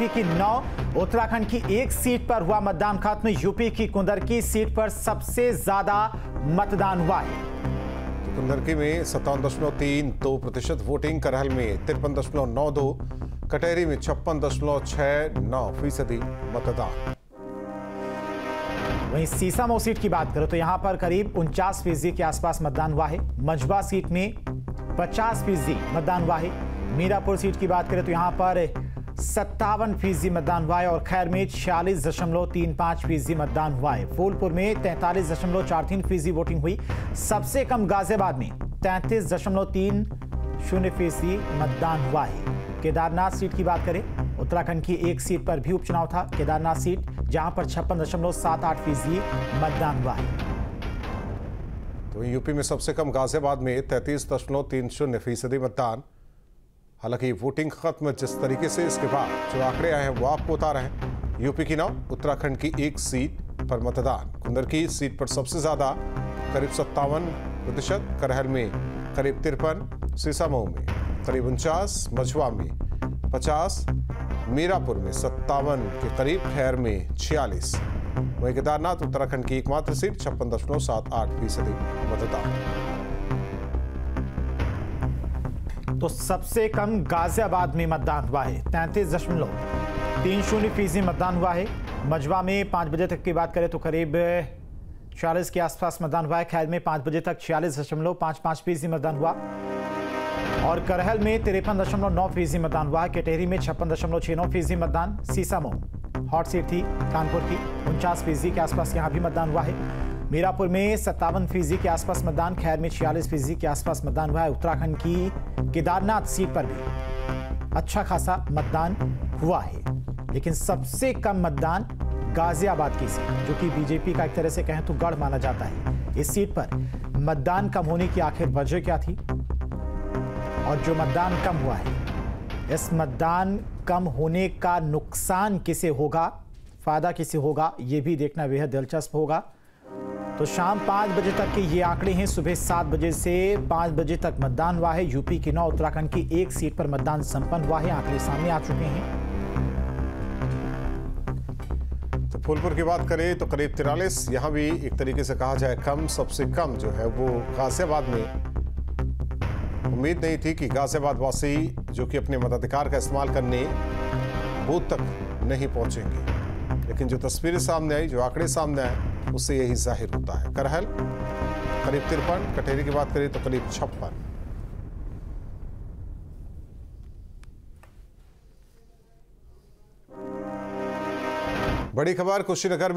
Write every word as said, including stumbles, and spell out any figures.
BJP की नौ, उत्तराखंड की एक सीट पर हुआ मतदान खत्म। यूपी की कुंदरकी सीट पर सबसे ज्यादा मतदान हुआ है। तो कुंदरकी में सत्तावन दशमलव तीन दो प्रतिशत वोटिंग, करहल में तिरपन दशमलव नौ दो, कटेरी में छप्पन दशमलव छह नौ फीसदी मतदान। वहीं सीसामऊ सीट की बात करें तो यहां पर करीब उनचास फीसदी के आसपास मतदान हुआ है। मंझवा सीट में पचास फीसदी मतदान हुआ है। मीरापुर सीट की बात करें तो यहां पर सत्तावन फीसदी मतदान हुआ है और खैर में छियालीस दशमलव तीन पांच फीसदी मतदान हुआ है। फूलपुर में तैंतालीस दशमलव चार तीन फीसदी वोटिंग हुई। सबसे कम गाजियाबाद में तैंतीस दशमलव तीन शून्य फीसदी मतदान हुआ है। केदारनाथ सीट की बात करें, उत्तराखंड की एक सीट पर भी उपचुनाव था। केदारनाथ सीट जहां पर छप्पन दशमलव सात आठ फीसदी मतदान हुआ है। तो यूपी में सबसे कम गाजियाबाद में तैंतीस दशमलव तीन शून्य फीसदी मतदान। हालांकि वोटिंग खत्म जिस तरीके से इसके बाद जो आंकड़े आए हैं वो आपको बता रहे हैं। यूपी की नौ, उत्तराखंड की एक सीट पर मतदान। कुंदरकी सीट पर सबसे ज्यादा करीब सत्तावन प्रतिशत, करहल में करीब तिरपन, सीसामऊ में करीब उनचास, मझवा में पचास, मीरापुर में सत्तावन के करीब, खैर में छियालीस। वहीं केदारनाथ उत्तराखंड की एकमात्र सीट छप्पन दशमलव सात आठ फीसदी मतदान। तो सबसे कम गाजियाबाद में मतदान हुआ है, तैंतीस दशमलव तीन शून्य फीसदी मतदान हुआ है। मझवा में पाँच बजे तक की बात करें तो करीब चालीस के आसपास मतदान हुआ है। खैर में पाँच बजे तक छियालीस दशमलव पाँच पाँच फीसदी मतदान हुआ और करहल में तिरपन दशमलव नौ फीसदी मतदान हुआ। कटेरी में छप्पन दशमलव छह नौ फीसदी मतदान। सीसामऊ हॉट सीट थी कानपुर की, उनचास फीसदी के आसपास यहाँ भी मतदान हुआ है। मीरापुर में सत्तावन फीसदी के आसपास मतदान, खैर में छियालीस फीसदी के आसपास मतदान हुआ है। उत्तराखंड की केदारनाथ सीट पर भी अच्छा खासा मतदान हुआ है, लेकिन सबसे कम मतदान गाजियाबाद की सीट, जो कि बीजेपी का एक तरह से कहें तो गढ़ माना जाता है। इस सीट पर मतदान कम होने की आखिर वजह क्या थी और जो मतदान कम हुआ है, इस मतदान कम होने का नुकसान किसे होगा, फायदा किसे होगा, ये भी देखना बेहद दिलचस्प होगा। तो शाम पाँच बजे तक के ये आंकड़े हैं। सुबह सात बजे से पाँच बजे तक मतदान हुआ है। यूपी की नौ, उत्तराखंड की एक सीट पर मतदान संपन्न हुआ है। आंकड़े सामने आ चुके हैं। तो फूलपुर की बात करें तो करीब तिरालीस, यहां भी एक तरीके से कहा जाए कम, सबसे कम जो है वो गाजियाबाद में। उम्मीद नहीं थी कि गाजियाबाद वासी जो कि अपने मताधिकार का इस्तेमाल करने बूथ तक नहीं पहुंचेंगे, लेकिन जो तस्वीरें सामने आई, जो आंकड़े सामने आए, उससे यही जाहिर होता है। करहल करीब तिरपन, कटेरी की बात करें तो करीब छप्पन। बड़ी खबर कुशीनगर